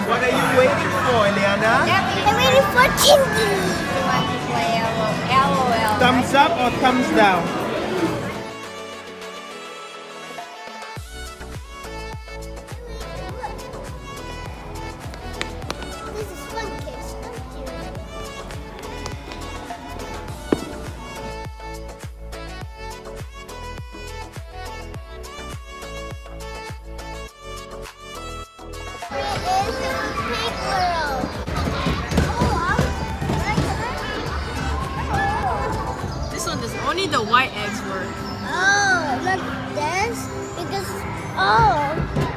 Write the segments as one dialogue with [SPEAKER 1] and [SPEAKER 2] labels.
[SPEAKER 1] What are you waiting for, Eliana?
[SPEAKER 2] I'm waiting for Tinky. You want to play LOL?
[SPEAKER 1] Thumbs up or thumbs down?
[SPEAKER 2] This is fun, kids.
[SPEAKER 3] This one does only the white eggs work.
[SPEAKER 2] Oh, not this? Because, oh.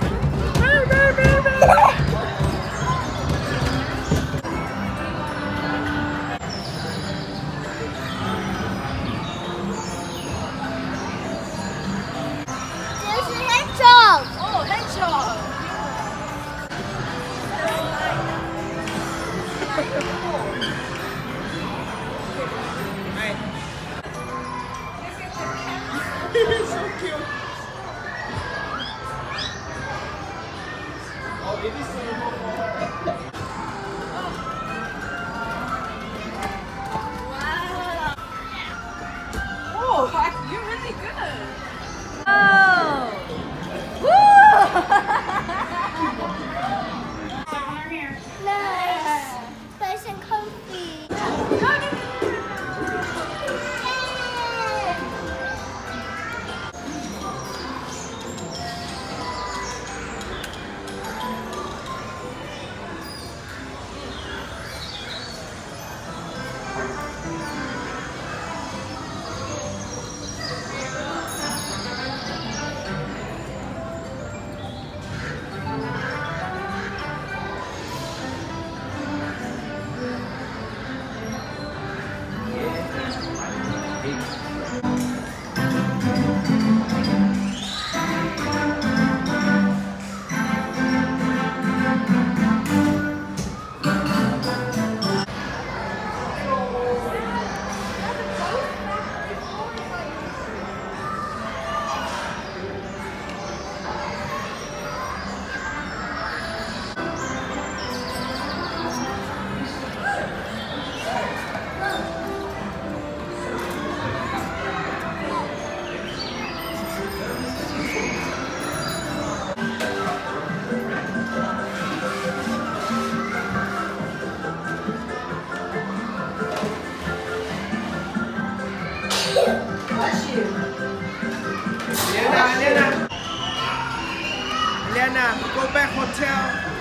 [SPEAKER 2] There's a hedgehog.
[SPEAKER 3] Oh, hedgehog!
[SPEAKER 1] So cute. Oh, it is
[SPEAKER 3] Oh, you're really good. Oh! Woo!
[SPEAKER 2] Nice. Nice and comfy.
[SPEAKER 1] Eliana, go back hotel.